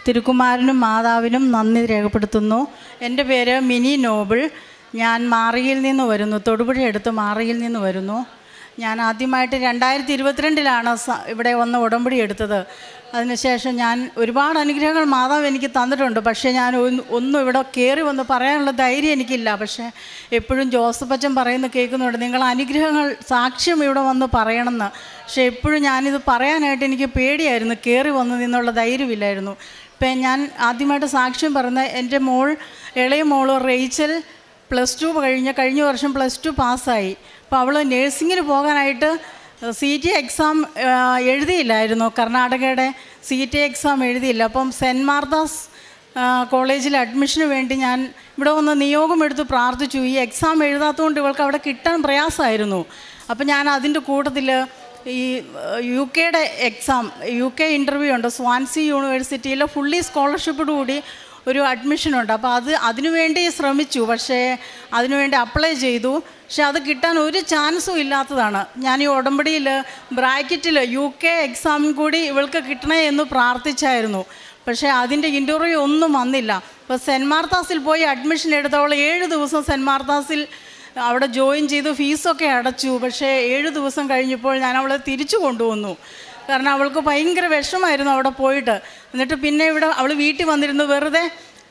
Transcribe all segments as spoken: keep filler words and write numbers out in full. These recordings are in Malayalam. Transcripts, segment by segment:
തിരുക്കുമാരനും മാതാവിനും നന്ദി രേഖപ്പെടുത്തുന്നു. എൻ്റെ പേര് മിനി നോബിൾ. ഞാൻ മാറിയിൽ നിന്ന് വരുന്നു, തൊടുപുഴ അടുത്ത് മാറിയിൽ നിന്ന് വരുന്നു. ഞാൻ ആദ്യമായിട്ട് രണ്ടായിരത്തി ഇരുപത്തിരണ്ടിലാണ് ഇവിടെ വന്ന് ഉടമ്പടി എടുത്തത്. അതിനുശേഷം ഞാൻ ഒരുപാട് അനുഗ്രഹങ്ങൾ മാതാവ് എനിക്ക് തന്നിട്ടുണ്ട്. പക്ഷേ ഞാൻ ഒന്നും ഇവിടെ കയറി വന്ന് പറയാനുള്ള ധൈര്യം എനിക്കില്ല. പക്ഷേ എപ്പോഴും ജോസഫ് അച്ഛൻ പറയുന്നത് കേൾക്കുന്നുണ്ട്, നിങ്ങൾ അനുഗ്രഹങ്ങൾ സാക്ഷ്യം ഇവിടെ വന്ന് പറയണമെന്ന്. പക്ഷേ എപ്പോഴും ഞാനിത് പറയാനായിട്ട് എനിക്ക് പേടിയായിരുന്നു, കയറി വന്നു നിന്നുള്ള ധൈര്യമില്ലായിരുന്നു. ഇപ്പം ഞാൻ ആദ്യമായിട്ട് സാക്ഷ്യം പറയുന്നത്, എൻ്റെ മോൾ, ഇളയ മോൾ റേച്ചൽ പ്ലസ് ടു കഴിഞ്ഞ കഴിഞ്ഞ വർഷം പ്ലസ് ടു പാസ്സായി. അപ്പോൾ അവൾ നേഴ്സിങ്ങിന് പോകാനായിട്ട് സി ടി എക്സാം എഴുതിയില്ലായിരുന്നു, കർണാടകയുടെ സി ടി എക്സാം എഴുതിയില്ല. അപ്പം സെൻറ്റ് മാർത്താസ് കോളേജിൽ അഡ്മിഷന് വേണ്ടി ഞാൻ ഇവിടെ വന്ന് നിയോഗം എടുത്ത് പ്രാർത്ഥിച്ചു. ഈ എക്സാം എഴുതാത്തതുകൊണ്ട് ഇവൾക്ക് അവിടെ കിട്ടാൻ പ്രയാസമായിരുന്നു. അപ്പം ഞാൻ അതിൻ്റെ കൂട്ടത്തിൽ ഈ യു കെയുടെ എക്സാം, യു കെ ഇൻ്റർവ്യൂ ഉണ്ട്, സ്വാൻസി യൂണിവേഴ്സിറ്റിയിൽ ഫുള്ളി സ്കോളർഷിപ്പോടു കൂടി ഒരു അഡ്മിഷനുണ്ട്. അപ്പോൾ അത് അതിനുവേണ്ടി ശ്രമിച്ചു, പക്ഷേ അതിനുവേണ്ടി അപ്ലൈ ചെയ്തു. പക്ഷെ അത് കിട്ടാൻ ഒരു ചാൻസും ഇല്ലാത്തതാണ്. ഞാൻ ഈ ഉടമ്പടിയിൽ ബ്രാക്കറ്റിൽ യു കെ എക്സാമിന് കൂടി ഇവൾക്ക് കിട്ടണേ എന്ന് പ്രാർത്ഥിച്ചായിരുന്നു. പക്ഷേ അതിൻ്റെ ഇൻ്റർവ്യൂ ഒന്നും വന്നില്ല. ഇപ്പോൾ സെൻറ്റ് മാർത്താസിൽ പോയി അഡ്മിഷൻ എടുത്തവൾ ഏഴ് ദിവസം സെൻറ്റ് മാർത്താസിൽ അവിടെ ജോയിൻ ചെയ്തു, ഫീസൊക്കെ അടച്ചു. പക്ഷേ ഏഴ് ദിവസം കഴിഞ്ഞപ്പോൾ ഞാൻ അവളെ തിരിച്ചു കൊണ്ടുവന്നു. കാരണം അവൾക്ക് ഭയങ്കര വിഷമമായിരുന്നു അവിടെ പോയിട്ട്. എന്നിട്ട് പിന്നെ ഇവിടെ അവൾ വീട്ടിൽ വന്നിരുന്നു, വെറുതെ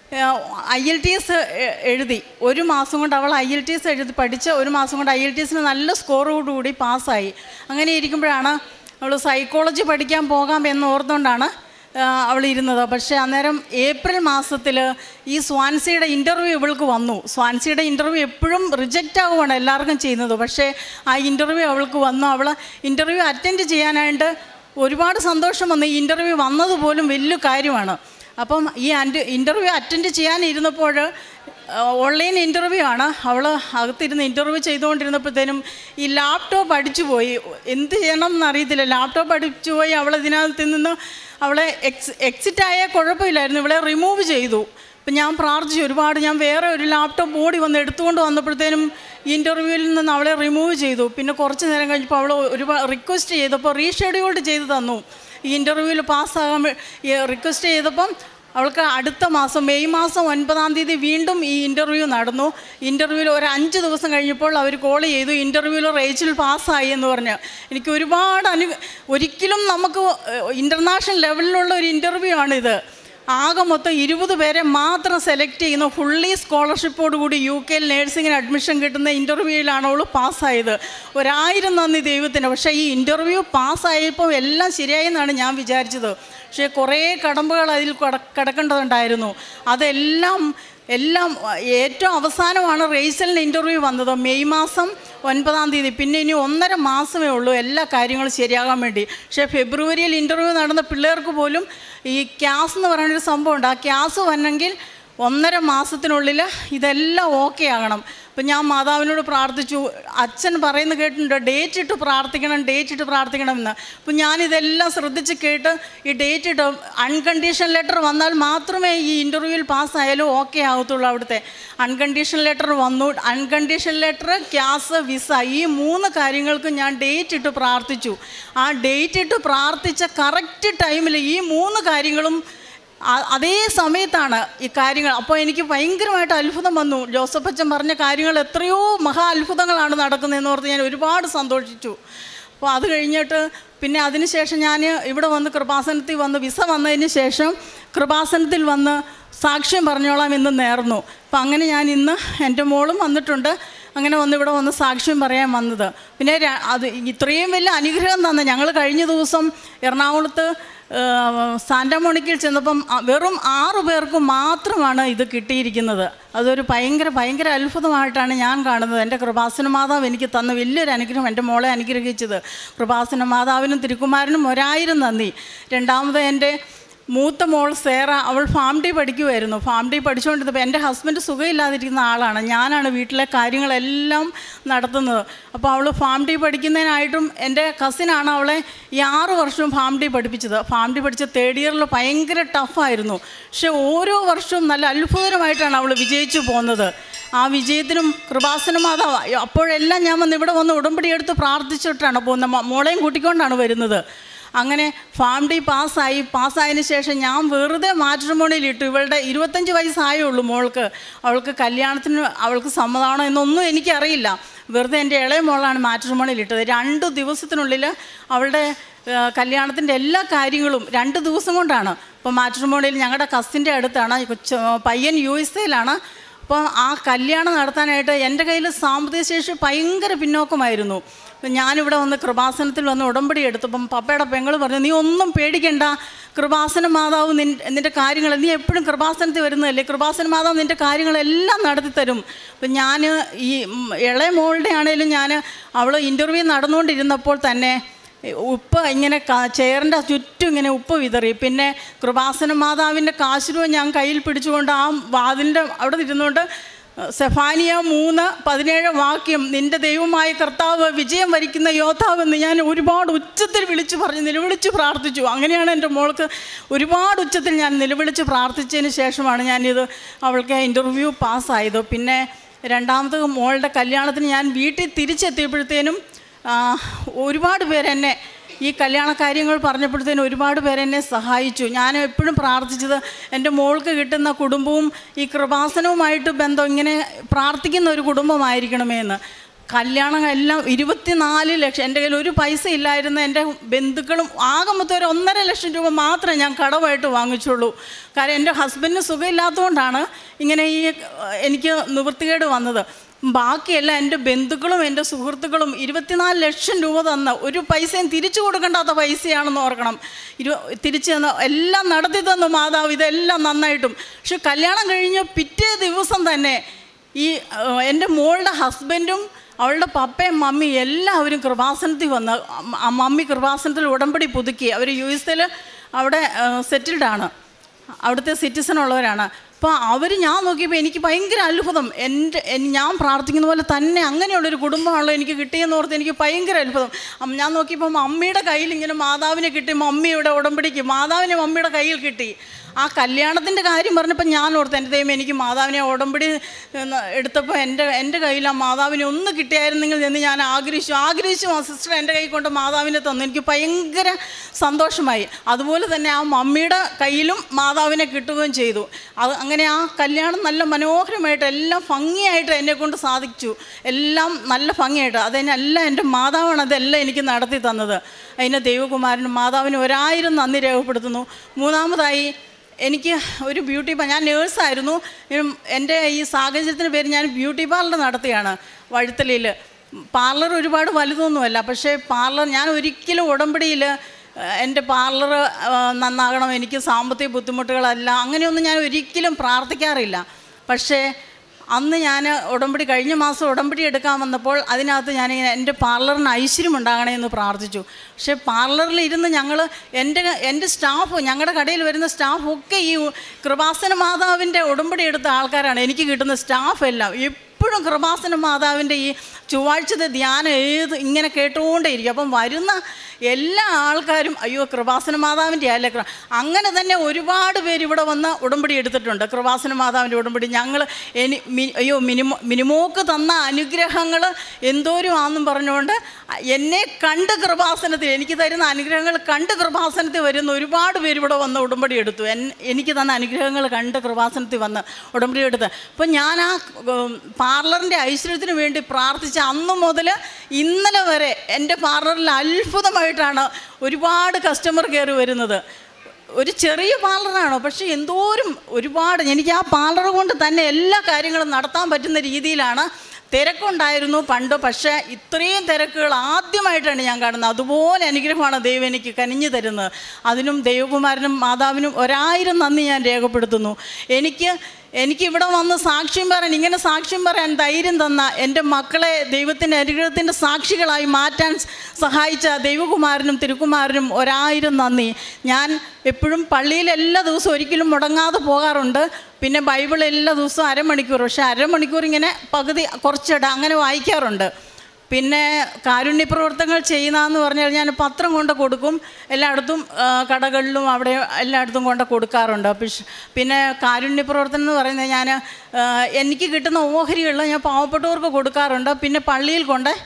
ഐ എൽ ടി എസ് എഴുതി. ഒരു മാസം കൊണ്ട് അവൾ ഐ എൽ ടി എസ് എഴുതി പഠിച്ച് ഒരു മാസം കൊണ്ട് ഐ എൽ ടി എസിന് നല്ല സ്കോറോടുകൂടി പാസ്സായി. അങ്ങനെ ഇരിക്കുമ്പോഴാണ് അവൾ സൈക്കോളജി പഠിക്കാൻ പോകാം എന്ന് ഓർത്തുകൊണ്ടാണ് അവൾ ഇരുന്നത്. പക്ഷേ അന്നേരം ഏപ്രിൽ മാസത്തിൽ ഈ സ്വാൻസിയുടെ ഇൻ്റർവ്യൂ ഇവൾക്ക് വന്നു. സ്വാൻസിയുടെ ഇൻ്റർവ്യൂ എപ്പോഴും റിജക്റ്റ് ആവുകയാണ് എല്ലാവർക്കും ചെയ്യുന്നത്. പക്ഷേ ആ ഇൻ്റർവ്യൂ അവൾക്ക് വന്നു. അവൾ ഇൻ്റർവ്യൂ അറ്റൻഡ് ചെയ്യാനായിട്ട് ഒരുപാട് സന്തോഷം വന്നു. ഈ ഇൻ്റർവ്യൂ വന്നതുപോലും വലിയ കാര്യമാണ്. അപ്പം ഈ അൻ്റെ ഇൻ്റർവ്യൂ അറ്റൻഡ് ചെയ്യാനിരുന്നപ്പോൾ ഓൺലൈൻ ഇൻ്റർവ്യൂ ആണ്. അവൾ അകത്തിരുന്ന് ഇൻ്റർവ്യൂ ചെയ്തുകൊണ്ടിരുന്നപ്പോഴത്തേനും ഈ ലാപ്ടോപ്പ് അടിച്ചു പോയി. എന്ത് ചെയ്യണം എന്നറിയത്തില്ല, ലാപ്ടോപ്പ് അടിച്ചു പോയി. അവൾ ഇതിനകത്ത് നിന്ന് അവളെ എക്സ് എക്സിറ്റ് ആയാൽ കുഴപ്പമില്ലായിരുന്നു, ഇവളെ റിമൂവ് ചെയ്തു. അപ്പം ഞാൻ പ്രാർത്ഥിച്ചു ഒരുപാട്. ഞാൻ വേറെ ഒരു ലാപ്ടോപ്പ് ഓടി വന്ന് എടുത്തുകൊണ്ട് വന്നപ്പോഴത്തേനും ഇൻ്റർവ്യൂവിൽ നിന്ന് അവളെ റിമൂവ് ചെയ്തു. പിന്നെ കുറച്ച് നേരം കഴിഞ്ഞപ്പോൾ അവൾ ഒരുപാട് റിക്വസ്റ്റ് ചെയ്തപ്പോൾ റീഷെഡ്യൂൾഡ് ചെയ്ത് തന്നു. ഈ ഇൻ്റർവ്യൂവിൽ പാസ്സാകാൻ റിക്വസ്റ്റ് ചെയ്തപ്പം അവൾക്ക് അടുത്ത മാസം മെയ് മാസം ഒൻപതാം തീയതി വീണ്ടും ഈ ഇൻ്റർവ്യൂ നടന്നു. ഇൻ്റർവ്യൂവിൽ ഒരു അഞ്ച് ദിവസം കഴിഞ്ഞപ്പോൾ അവർ കോൾ ചെയ്തു, ഇൻ്റർവ്യൂവിൽ റേച്ചൽ പാസ്സായി എന്ന് പറഞ്ഞ്. എനിക്ക് ഒരുപാട് അനു ഒരിക്കലും നമുക്ക് ഇൻ്റർനാഷണൽ ലെവലിലുള്ള ഒരു ഇൻ്റർവ്യൂ ആണിത്. ആകെ മൊത്തം ഇരുപത് പേരെ മാത്രം സെലക്ട് ചെയ്യുന്ന ഫുള്ളി സ്കോളർഷിപ്പോടുകൂടി യു കെയിൽ നേഴ്സിങ്ങിന് അഡ്മിഷൻ കിട്ടുന്ന ഇൻ്റർവ്യൂവിലാണ് അവൾ പാസ്സായത്. ഒരായിരം നന്ദി ദൈവത്തിന്. പക്ഷേ ഈ ഇൻ്റർവ്യൂ പാസ്സായപ്പോൾ എല്ലാം ശരിയായെന്നാണ് ഞാൻ വിചാരിച്ചത്. പക്ഷേ കുറേ കടമ്പകൾ അതിൽ കിടക്കേണ്ടതുണ്ടായിരുന്നു. അതെല്ലാം എല്ലാം ഏറ്റവും അവസാനമാണ് റേച്ചലിൻ്റെ ഇൻ്റർവ്യൂ വന്നത്, മെയ് മാസം ഒൻപതാം തീയതി. പിന്നെ ഇനി ഒന്നര മാസമേ ഉള്ളൂ എല്ലാ കാര്യങ്ങളും ശരിയാകാൻ വേണ്ടി. പക്ഷേ ഫെബ്രുവരിയിൽ ഇൻ്റർവ്യൂ നടന്ന പിള്ളേർക്ക് പോലും ഈ ക്യാസ് എന്ന് പറയുന്നൊരു സംഭവമുണ്ട്. ആ ക്യാസ് വന്നെങ്കിൽ ഒന്നര മാസത്തിനുള്ളിൽ ഇതെല്ലാം ഓക്കെ ആകണം. അപ്പം ഞാൻ മാതാവിനോട് പ്രാർത്ഥിച്ചു. അച്ഛൻ പറയുന്നത് കേട്ടിട്ടുണ്ട്, ഡേറ്റ് ഇട്ട് പ്രാർത്ഥിക്കണം, ഡേറ്റ് ഇട്ട് പ്രാർത്ഥിക്കണമെന്ന്. അപ്പം ഞാനിതെല്ലാം ശ്രദ്ധിച്ച് കേട്ട് ഈ ഡേറ്റ് ഇട്ട് അൺകണ്ടീഷൻ ലെറ്റർ വന്നാൽ മാത്രമേ ഈ ഇൻ്റർവ്യൂവിൽ പാസ്സായാലും ഓക്കെ ആകത്തുള്ളൂ. അവിടുത്തെ അൺകണ്ടീഷൻ ലെറ്റർ വന്നു. അൺകണ്ടീഷൻ ലെറ്റർ, ക്യാസ്, വിസ, ഈ മൂന്ന് കാര്യങ്ങൾക്കും ഞാൻ ഡേറ്റ് ഇട്ട് പ്രാർത്ഥിച്ചു. ആ ഡേറ്റ് ഇട്ട് പ്രാർത്ഥിച്ച കറക്റ്റ് ടൈമിൽ ഈ മൂന്ന് കാര്യങ്ങളും അതേ സമയത്താണ് ഈ കാര്യങ്ങൾ. അപ്പോൾ എനിക്ക് ഭയങ്കരമായിട്ട് അത്ഭുതം വന്നു. ജോസഫ് അച്ഛൻ പറഞ്ഞ കാര്യങ്ങൾ എത്രയോ മഹാ അത്ഭുതങ്ങളാണ് നടക്കുന്നതെന്ന് ഓർത്ത് ഞാൻ ഒരുപാട് സന്തോഷിച്ചു. അപ്പോൾ അത് കഴിഞ്ഞിട്ട് പിന്നെ അതിന് ശേഷം ഞാൻ ഇവിടെ വന്ന് കൃപാസനത്തിൽ വന്ന് വിസ വന്നതിന് ശേഷം കൃപാസനത്തിൽ വന്ന് സാക്ഷ്യം പറഞ്ഞോളാം എന്ന് നേർന്നു. അപ്പം അങ്ങനെ ഞാൻ ഇന്ന് എൻ്റെ മോളും വന്നിട്ടുണ്ട്. അങ്ങനെ വന്ന് ഇവിടെ വന്ന് സാക്ഷ്യം പറയാൻ വന്നത്. പിന്നെ അത് ഇത്രയും വലിയ അനുഗ്രഹം തന്ന ഞങ്ങൾ കഴിഞ്ഞ ദിവസം എറണാകുളത്ത് സാന്റാമോണിക്കയിൽ ചെന്നപ്പം വെറും ആറു പേർക്ക് മാത്രമാണ് ഇത് കിട്ടിയിരിക്കുന്നത്. അതൊരു ഭയങ്കര ഭയങ്കര അത്ഭുതമായിട്ടാണ് ഞാൻ കാണുന്നത്. എൻ്റെ കൃപാസന മാതാവ് എനിക്ക് തന്ന വലിയൊരു അനുഗ്രഹം, എൻ്റെ മോളെ അനുഗ്രഹിച്ചത്. കൃപാസന മാതാവിനും തിരുക്കുമാരനും ഒരായിരം നന്ദി. രണ്ടാമത് എൻ്റെ മൂത്ത മോൾ സേറ, അവൾ ഫാം ഡി പഠിക്കുമായിരുന്നു. ഫാം ഡി പഠിച്ചുകൊണ്ടിരുന്നപ്പോൾ എൻ്റെ ഹസ്ബൻഡ് സുഖമില്ലാതിരിക്കുന്ന ആളാണ്, ഞാനാണ് വീട്ടിലെ കാര്യങ്ങളെല്ലാം നടത്തുന്നത്. അപ്പോൾ അവൾ ഫാം ഡി പഠിക്കുന്നതിനായിട്ടും എൻ്റെ കസിനാണ് അവളെ ഈ ആറ് വർഷവും ഫാം ഡി പഠിപ്പിച്ചത്. ഫാം ഡി പഠിച്ച തേർഡ് ഇയറിൽ ഭയങ്കര ടഫായിരുന്നു. പക്ഷേ ഓരോ വർഷവും നല്ല അത്ഭുതകരമായിട്ടാണ് അവൾ വിജയിച്ചു പോകുന്നത്. ആ വിജയത്തിനും കൃപാസന മാതാവ് അപ്പോഴെല്ലാം ഞാൻ വന്ന് ഇവിടെ വന്ന് ഉടമ്പടി എടുത്ത് പ്രാർത്ഥിച്ചിട്ടാണ് പോകുന്നത്. മോളെയും കൂട്ടിക്കൊണ്ടാണ് വരുന്നത്. അങ്ങനെ ഫാം ഡി പാസ്സായി. പാസ്സായതിന് ശേഷം ഞാൻ വെറുതെ മാട്രിമോണിയിലിട്ടു. ഇവളുടെ ഇരുപത്തഞ്ച് വയസ്സായേ ഉള്ളൂ മോൾക്ക്. അവൾക്ക് കല്യാണത്തിന് അവൾക്ക് സമ്മതമാണോ എന്നൊന്നും എനിക്കറിയില്ല. വെറുതെ എൻ്റെ ഇളയ മോളാണ് മാട്രിമോണിയിലിട്ടത്. രണ്ട് ദിവസത്തിനുള്ളിൽ അവളുടെ കല്യാണത്തിൻ്റെ എല്ലാ കാര്യങ്ങളും രണ്ട് ദിവസം കൊണ്ടാണ്. ഇപ്പോൾ മാട്രിമോണിയിൽ ഞങ്ങളുടെ കസിൻ്റെ അടുത്താണ്, പയ്യൻ യു എസ് എയിലാണ്. അപ്പോൾ ആ കല്യാണം നടത്താനായിട്ട് എൻ്റെ കയ്യിൽ സാമ്പത്തിക ശേഷി ഭയങ്കര പിന്നോക്കമായിരുന്നു. ഞാനിവിടെ വന്ന് കൃപാസനത്തിൽ വന്ന് ഉടമ്പടി എടുത്തപ്പം പപ്പയുടെ പെങ്ങൾ പറഞ്ഞു, നീ ഒന്നും പേടിക്കണ്ട, കൃപാസന മാതാവ് നിൻ നിൻ്റെ കാര്യങ്ങൾ, നീ എപ്പോഴും കൃപാസനത്തിൽ വരുന്നതല്ലേ, കൃപാസന മാതാവ് നിൻ്റെ കാര്യങ്ങളെല്ലാം നടത്തി തരും. അപ്പം ഞാൻ ഈ ഇളയ മോളുടെ ആണെങ്കിലും ഞാൻ അവൾ ഇൻ്റർവ്യൂ നടന്നുകൊണ്ടിരുന്നപ്പോൾ തന്നെ ഉപ്പ് ഇങ്ങനെ ചെയറിൻ്റെ ചുറ്റും ഇങ്ങനെ ഉപ്പ് വിതറി. പിന്നെ കൃപാസന മാതാവിൻ്റെ കാശുരൂപം ഞാൻ കയ്യിൽ പിടിച്ചുകൊണ്ട് ആ വാതിലിൻ്റെ അവിടെ ഇരുന്നുകൊണ്ട് സെഫാനിയ മൂന്ന് പതിനേഴ് വാക്യം, നിൻ്റെ ദൈവമായ കർത്താവ് വിജയം വരിക്കുന്ന യോദ്ധാവെന്ന് ഞാൻ ഒരുപാട് ഉച്ചത്തിൽ വിളിച്ചു പറഞ്ഞ് നിലവിളിച്ച് പ്രാർത്ഥിച്ചു. അങ്ങനെയാണ് എൻ്റെ മോൾക്ക് ഒരുപാട് ഉച്ചത്തിൽ ഞാൻ നിലവിളിച്ച് പ്രാർത്ഥിച്ചതിന് ശേഷമാണ് ഞാനിത് അവൾക്ക് ഇൻ്റർവ്യൂ പാസ്സായത്. പിന്നെ രണ്ടാമത്തെ മോളുടെ കല്യാണത്തിന് ഞാൻ വീട്ടിൽ തിരിച്ചെത്തിയപ്പോഴത്തേനും ഒരുപാട് പേരെന്നെ ഈ കല്യാണ കാര്യങ്ങൾ പറഞ്ഞപ്പോഴത്തേനും ഒരുപാട് പേരെന്നെ സഹായിച്ചു. ഞാൻ എപ്പോഴും പ്രാർത്ഥിച്ചത് എൻ്റെ മോൾക്ക് കിട്ടുന്ന കുടുംബവും ഈ കൃപാസനവുമായിട്ട് ബന്ധം ഇങ്ങനെ പ്രാർത്ഥിക്കുന്ന ഒരു കുടുംബമായിരിക്കണമേ എന്ന്. കല്യാണം എല്ലാം ഇരുപത്തിനാല് ലക്ഷം, എൻ്റെ കയ്യിൽ ഒരു പൈസ ഇല്ലായിരുന്ന എൻ്റെ ബന്ധുക്കളും ആകെ മൊത്തം ഒരു ഒന്നര ലക്ഷം രൂപ മാത്രമേ ഞാൻ കടമായിട്ട് വാങ്ങിച്ചുള്ളൂ. കാരണം എൻ്റെ ഹസ്ബൻഡിന് സുഖമില്ലാത്തതുകൊണ്ടാണ് ഇങ്ങനെ ഈ എനിക്ക് നിവൃത്തികേട് വന്നത്. ബാക്കിയെല്ലാം എൻ്റെ ബന്ധുക്കളും എൻ്റെ സുഹൃത്തുക്കളും ഇരുപത്തിനാല് ലക്ഷം രൂപ തന്ന, ഒരു പൈസയും തിരിച്ചു കൊടുക്കേണ്ടാത്ത പൈസയാണെന്ന് ഓർക്കണം. ഇരു തിരിച്ചു തന്ന എല്ലാം നടത്തി തന്നു മാതാവ്, ഇതെല്ലാം നന്നായിട്ടും. പക്ഷെ കല്യാണം കഴിഞ്ഞ് പിറ്റേ ദിവസം തന്നെ ഈ എൻ്റെ മോളുടെ ഹസ്ബൻഡും അവളുടെ പപ്പയും മമ്മി എല്ലാവരും കൃപാസനത്തിൽ വന്ന്, മമ്മി കൃപാസനത്തിൽ ഉടമ്പടി പുതുക്കി. അവർ യു എസ് എയിൽ അവിടെ സെറ്റിൽഡാണ്, അവിടുത്തെ സിറ്റിസൺ ഉള്ളവരാണ്. അപ്പോൾ അവർ ഞാൻ നോക്കിയപ്പോൾ എനിക്ക് ഭയങ്കര അത്ഭുതം. എൻ്റെ ഞാൻ പ്രാർത്ഥിക്കുന്ന പോലെ തന്നെ അങ്ങനെയുള്ളൊരു കുടുംബമാണല്ലോ എനിക്ക് കിട്ടിയെന്ന് ഓർത്ത് എനിക്ക് ഭയങ്കര അത്ഭുതം. ഞാൻ നോക്കിയപ്പോൾ മമ്മിയുടെ കയ്യിൽ ഇങ്ങനെ മാതാവിനെ കിട്ടി, മമ്മിയുടെ ഉടമ്പടിക്ക് മാതാവിനെ മമ്മിയുടെ കയ്യിൽ കിട്ടി. ആ കല്യാണത്തിൻ്റെ കാര്യം പറഞ്ഞപ്പോൾ ഞാൻ ഓർത്ത്, എൻ്റെ ദൈവം എനിക്ക് മാതാവിനെ ഉടമ്പടി എടുത്തപ്പോൾ എൻ്റെ എൻ്റെ കയ്യിൽ ആ മാതാവിനെ ഒന്ന് കിട്ടിയായിരുന്നെങ്കിൽ എന്ന് ഞാൻ ആഗ്രഹിച്ചു ആഗ്രഹിച്ചു ആ സിസ്റ്റർ എൻ്റെ കൈ കൊണ്ട് മാതാവിനെ തന്നു. എനിക്ക് ഭയങ്കര സന്തോഷമായി. അതുപോലെ തന്നെ ആ മമ്മിയുടെ കയ്യിലും മാതാവിനെ കിട്ടുകയും ചെയ്തു. അത് അങ്ങനെ ആ കല്യാണം നല്ല മനോഹരമായിട്ട് എല്ലാം ഭംഗിയായിട്ട് എന്നെക്കൊണ്ട് സാധിച്ചു. എല്ലാം നല്ല ഭംഗിയായിട്ട് അതിനെല്ലാം എൻ്റെ മാതാവാണ് അതെല്ലാം എനിക്ക് നടത്തി തന്നത്. അതിന് ദൈവകുമാരനും മാതാവിന് ഒരായിരം നന്ദി രേഖപ്പെടുത്തുന്നു. മൂന്നാമതായി എനിക്ക് ഒരു ബ്യൂട്ടി പാർ ഞാൻ നേഴ്സായിരുന്നു. എൻ്റെ ഈ സാഹചര്യത്തിന് പേര് ഞാൻ ബ്യൂട്ടി പാർലർ നടത്തിയാണ് വഴുത്തലയിൽ. പാർലർ ഒരുപാട് വലുതൊന്നുമല്ല, പക്ഷേ പാർലർ ഞാൻ ഒരിക്കലും ഉടമ്പടിയിൽ എൻ്റെ പാർലർ നന്നാകണം, എനിക്ക് സാമ്പത്തിക ബുദ്ധിമുട്ടുകളല്ല, അങ്ങനെയൊന്നും ഞാൻ ഒരിക്കലും പ്രാർത്ഥിക്കാറില്ല. പക്ഷേ അന്ന് ഞാൻ ഉടമ്പടി കഴിഞ്ഞ മാസം ഉടമ്പടി എടുക്കാൻ വന്നപ്പോൾ അതിനകത്ത് ഞാനിങ്ങനെ എൻ്റെ പാർലറിന് ഐശ്വര്യം ഉണ്ടാകണേ എന്ന് പ്രാർത്ഥിച്ചു. പക്ഷേ പാർലറിൽ ഇരുന്ന് ഞങ്ങൾ എൻ്റെ എൻ്റെ സ്റ്റാഫ് ഞങ്ങളുടെ കടയിൽ വരുന്ന സ്റ്റാഫൊക്കെ ഈ കൃപാസന മാതാവിൻ്റെ ഉടമ്പടി എടുത്ത ആൾക്കാരാണ്. എനിക്ക് കിട്ടുന്ന സ്റ്റാഫ് എല്ലാം എപ്പോഴും കൃപാസന മാതാവിൻ്റെ ഈ ചൊവ്വാഴ്ചത്തെ ധ്യാനം ഏത് ഇങ്ങനെ കേട്ടുകൊണ്ടേയിരിക്കും. അപ്പം വരുന്ന എല്ലാ ആൾക്കാരും അയ്യോ കൃപാസന മാതാവിൻ്റെ അല്ലേ, അങ്ങനെ തന്നെ ഒരുപാട് പേര് ഇവിടെ വന്ന് ഉടമ്പടി എടുത്തിട്ടുണ്ട്. കൃപാസന മാതാവിൻ്റെ ഉടമ്പടി ഞങ്ങൾ എനി അയ്യോ മിനിമോ മിനിമോക്ക് തന്ന അനുഗ്രഹങ്ങൾ എന്തോരും ആണെന്നും പറഞ്ഞുകൊണ്ട് എന്നെ കണ്ട് കൃപാസനത്തിൽ എനിക്ക് തരുന്ന അനുഗ്രഹങ്ങൾ കണ്ട് കൃപാസനത്തിൽ വരുന്ന ഒരുപാട് പേര് ഇവിടെ വന്ന് ഉടമ്പടി എടുത്തു. എൻ എനിക്ക് തന്ന അനുഗ്രഹങ്ങൾ കണ്ട് കൃപാസനത്തിൽ വന്ന് ഉടമ്പടി എടുത്ത്. അപ്പം ഞാൻ ആ പാർലറിൻ്റെ ഐശ്വര്യത്തിന് വേണ്ടി പ്രാർത്ഥിച്ച അന്ന് മുതൽ ഇന്നലെ വരെ എൻ്റെ പാർലറിൽ അത്ഭുതമായിട്ടാണ് ഒരുപാട് കസ്റ്റമർ കയറി വരുന്നത്. ഒരു ചെറിയ പാർലറാണോ, പക്ഷേ എന്തോരം ഒരുപാട് എനിക്ക് ആ പാർലർ കൊണ്ട് തന്നെ എല്ലാ കാര്യങ്ങളും നടത്താൻ പറ്റുന്ന രീതിയിലാണ്. തിരക്കുണ്ടായിരുന്നു പണ്ട്, പക്ഷേ ഇത്രയും തിരക്കുകൾ ആദ്യമായിട്ടാണ് ഞാൻ കാണുന്നത്. അതുപോലെ അനുഗ്രഹമാണ് ദൈവം എനിക്ക് കനിഞ്ഞു തരുന്നത്. അതിനും ദൈവകുമാരനും മാതാവിനും ഒരായിരം നന്ദി ഞാൻ രേഖപ്പെടുത്തുന്നു. എനിക്ക് എനിക്കിവിടെ വന്ന് സാക്ഷ്യം പറയാൻ ഇങ്ങനെ സാക്ഷ്യം പറയാൻ ധൈര്യം തന്ന എൻ്റെ മക്കളെ ദൈവത്തിൻ്റെ അനുഗ്രഹത്തിൻ്റെ സാക്ഷികളായി മാറ്റാൻ സഹായിച്ച ദൈവകുമാരനും തിരുക്കുമാരനും ഒരായിരം നന്ദി. ഞാൻ എപ്പോഴും പള്ളിയിൽ എല്ലാ ദിവസവും ഒരിക്കലും മുടങ്ങാതെ പോകാറുണ്ട്. പിന്നെ ബൈബിൾ എല്ലാ ദിവസവും അരമണിക്കൂർ, പക്ഷേ അരമണിക്കൂർ ഇങ്ങനെ പകുതി കുറച്ചിട അങ്ങനെ വായിക്കാറുണ്ട്. പിന്നെ കാരുണ്യപ്രവർത്തനങ്ങൾ ചെയ്യുന്നതെന്ന് പറഞ്ഞാൽ ഞാൻ പത്രം കൊണ്ട് കൊടുക്കും, എല്ലായിടത്തും കടകളിലും അവിടെ എല്ലായിടത്തും കൊണ്ട് കൊടുക്കാറുണ്ട്. പിന്നെ കാരുണ്യപ്രവർത്തനം എന്ന് പറയുന്നത് ഞാൻ എനിക്ക് കിട്ടുന്ന ഓഹരികൾ ഞാൻ പാവപ്പെട്ടവർക്ക് കൊടുക്കാറുണ്ട്. പിന്നെ പള്ളിയിൽ കൊണ്ട്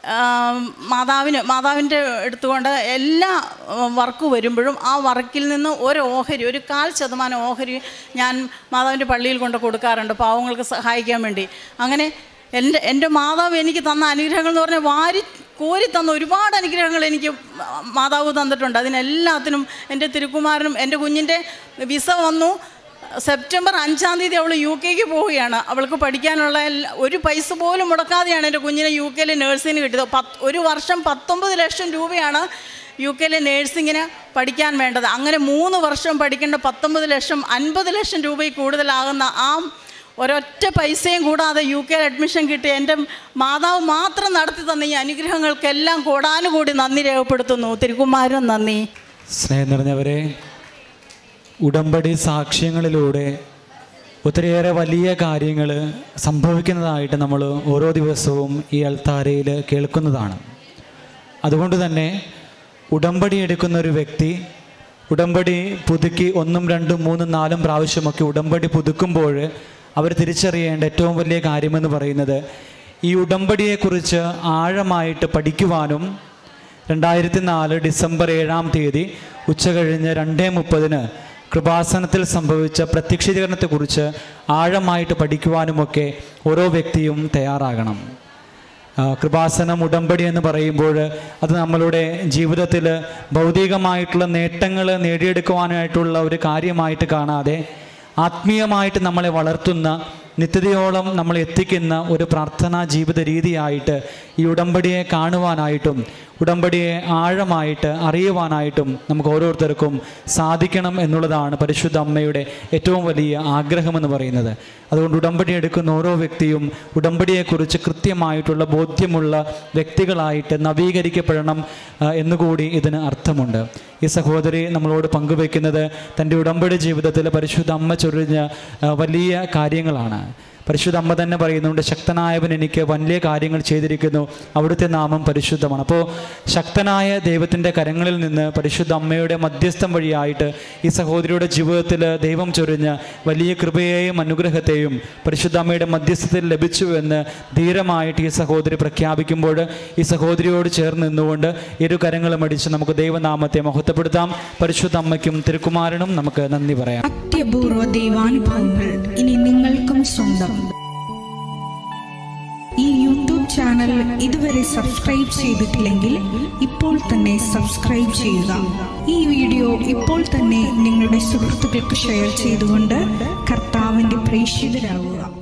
മാതാവിന് മാതാവിൻ്റെ എടുത്തുകൊണ്ട് എല്ലാ വർക്ക് വരുമ്പോഴും ആ വർക്കിൽ നിന്ന് ഒരു ഓഹരി, ഒരു കാൽ ശതമാനം ഓഹരി ഞാൻ മാതാവിൻ്റെ പള്ളിയിൽ കൊണ്ട് കൊടുക്കാറുണ്ട് പാവങ്ങൾക്ക് സഹായിക്കാൻ വേണ്ടി. അങ്ങനെ എൻ്റെ എൻ്റെ മാതാവ് എനിക്ക് തന്ന അനുഗ്രഹങ്ങൾ എന്ന് പറഞ്ഞാൽ വാരി കോരി തന്ന ഒരുപാട് അനുഗ്രഹങ്ങൾ എനിക്ക് മാതാവ് തന്നിട്ടുണ്ട്. അതിനെല്ലാത്തിനും എൻ്റെ തിരുക്കുമാരനും എൻ്റെ കുഞ്ഞിൻ്റെ വിസ വന്നു. സെപ്റ്റംബർ അഞ്ചാം തീയതി അവൾ യു കെക്ക് പോവുകയാണ്. അവൾക്ക് പഠിക്കാനുള്ള ഒരു പൈസ പോലും മുടക്കാതെയാണ് എൻ്റെ കുഞ്ഞിനെ യു കെയിലെ നേഴ്സിങ്ങിന് കിട്ടിയത്. പത്ത് ഒരു വർഷം പത്തൊമ്പത് ലക്ഷം രൂപയാണ് യു കെയിലെ നേഴ്സിങ്ങിന് പഠിക്കാൻ വേണ്ടത്. അങ്ങനെ മൂന്ന് വർഷം പഠിക്കേണ്ട പത്തൊമ്പത് ലക്ഷം അൻപത് ലക്ഷം രൂപയിൽ കൂടുതലാകുന്ന ആ ഒരൊറ്റ പൈസയും കൂടാതെ യു കെയിൽ അഡ്മിഷൻ കിട്ടി എൻ്റെ മാതാവ് മാത്രം നടത്തി തന്ന ഈ അനുഗ്രഹങ്ങൾക്കെല്ലാം കോടാനുകൂടി നന്ദി രേഖപ്പെടുത്തുന്നു. തിരുക്കുമാരനും നന്ദി. സ്നേഹം നിറഞ്ഞവരെ, ഉടമ്പടി സാക്ഷ്യങ്ങളിലൂടെ ഒത്തിരിയേറെ വലിയ കാര്യങ്ങൾ സംഭവിക്കുന്നതായിട്ട് നമ്മൾ ഓരോ ദിവസവും ഈ അൾത്താരയിൽ കേൾക്കുന്നതാണ്. അതുകൊണ്ട് തന്നെ ഉടമ്പടി എടുക്കുന്ന ഒരു വ്യക്തി ഉടമ്പടി പുതുക്കി ഒന്നും രണ്ടും മൂന്നും നാലും പ്രാവശ്യമൊക്കെ ഉടമ്പടി പുതുക്കുമ്പോൾ അവർ തിരിച്ചറിയേണ്ട ഏറ്റവും വലിയ കാര്യമെന്ന് പറയുന്നത് ഈ ഉടമ്പടിയെക്കുറിച്ച് ആഴമായിട്ട് പഠിക്കുവാനും രണ്ടായിരത്തി നാല് ഡിസംബർ ഏഴാം തീയതി ഉച്ച കഴിഞ്ഞ് രണ്ടേ മുപ്പതിന് കൃപാസനത്തിൽ സംഭവിച്ച പ്രത്യക്ഷീകരണത്തെക്കുറിച്ച് ആഴമായിട്ട് പഠിക്കുവാനുമൊക്കെ ഓരോ വ്യക്തിയും തയ്യാറാകണം. കൃപാസനം ഉടമ്പടി എന്ന് പറയുമ്പോൾ അത് നമ്മളുടെ ജീവിതത്തിൽ ഭൗതികമായിട്ടുള്ള നേട്ടങ്ങൾ നേടിയെടുക്കുവാനായിട്ടുള്ള ഒരു കാര്യമായിട്ട് കാണാതെ ആത്മീയമായിട്ട് നമ്മളെ വളർത്തുന്ന, നിത്യതയോളം നമ്മൾ എത്തിക്കുന്ന ഒരു പ്രാർത്ഥനാ ജീവിത രീതിയായിട്ട് ഈ ഉടമ്പടിയെ കാണുവാനായിട്ടും ഉടമ്പടിയെ ആഴമായിട്ട് അറിയുവാനായിട്ടും നമുക്ക് ഓരോരുത്തർക്കും സാധിക്കണം എന്നുള്ളതാണ് പരിശുദ്ധ അമ്മയുടെ ഏറ്റവും വലിയ ആഗ്രഹമെന്ന് പറയുന്നത്. അതുകൊണ്ട് ഉടമ്പടി എടുക്കുന്ന ഓരോ വ്യക്തിയും ഉടമ്പടിയെക്കുറിച്ച് കൃത്യമായിട്ടുള്ള ബോധ്യമുള്ള വ്യക്തികളായിട്ട് നവീകരിക്കപ്പെടണം എന്നുകൂടി ഇതിന് അർത്ഥമുണ്ട്. ഈ സഹോദരി നമ്മളോട് പങ്കുവയ്ക്കുന്നത് തൻ്റെ ഉടമ്പടി ജീവിതത്തിൽ പരിശുദ്ധ അമ്മ ചൊരിഞ്ഞ വലിയ കാര്യങ്ങളാണ്. പരിശുദ്ധ അമ്മ തന്നെ പറയുന്നുണ്ട്, ശക്തനായവൻ എനിക്ക് വലിയ കാര്യങ്ങൾ ചെയ്തിരിക്കുന്നു, അവിടുത്തെ നാമം പരിശുദ്ധമാണ്. അപ്പോൾ ശക്തനായ ദൈവത്തിൻ്റെ കരങ്ങളിൽ നിന്ന് പരിശുദ്ധ അമ്മയുടെ മധ്യസ്ഥം വഴിയായിട്ട് ഈ സഹോദരിയുടെ ജീവിതത്തിൽ ദൈവം ചൊരിഞ്ഞ വലിയ കൃപയെയും അനുഗ്രഹത്തെയും പരിശുദ്ധ അമ്മയുടെ മധ്യസ്ഥത്തിൽ ലഭിച്ചു എന്ന് ധീരമായിട്ട് ഈ സഹോദരി പ്രഖ്യാപിക്കുമ്പോൾ ഈ സഹോദരിയോട് ചേർന്ന് നിന്നുകൊണ്ട് ഇരു കരങ്ങളും അടിച്ച് നമുക്ക് ദൈവനാമത്തെ മഹത്വപ്പെടുത്താം. പരിശുദ്ധ അമ്മയ്ക്കും തിരുക്കുമാരനും നമുക്ക് നന്ദി പറയാം. അത്യപൂർവ ദൈവാനുഭവങ്ങൾ ഇനി നിങ്ങൾക്കും സ്വന്തം. ഈ യൂട്യൂബ് ചാനൽ ഇതുവരെ സബ്സ്ക്രൈബ് ചെയ്തിട്ടില്ലെങ്കിൽ ഇപ്പോൾ തന്നെ സബ്സ്ക്രൈബ് ചെയ്യുക. ഈ വീഡിയോ ഇപ്പോൾ തന്നെ നിങ്ങളുടെ സുഹൃത്തുക്കൾക്ക് ഷെയർ ചെയ്തുകൊണ്ട് കർത്താവിൻ്റെ പ്രേക്ഷിതരാകുക.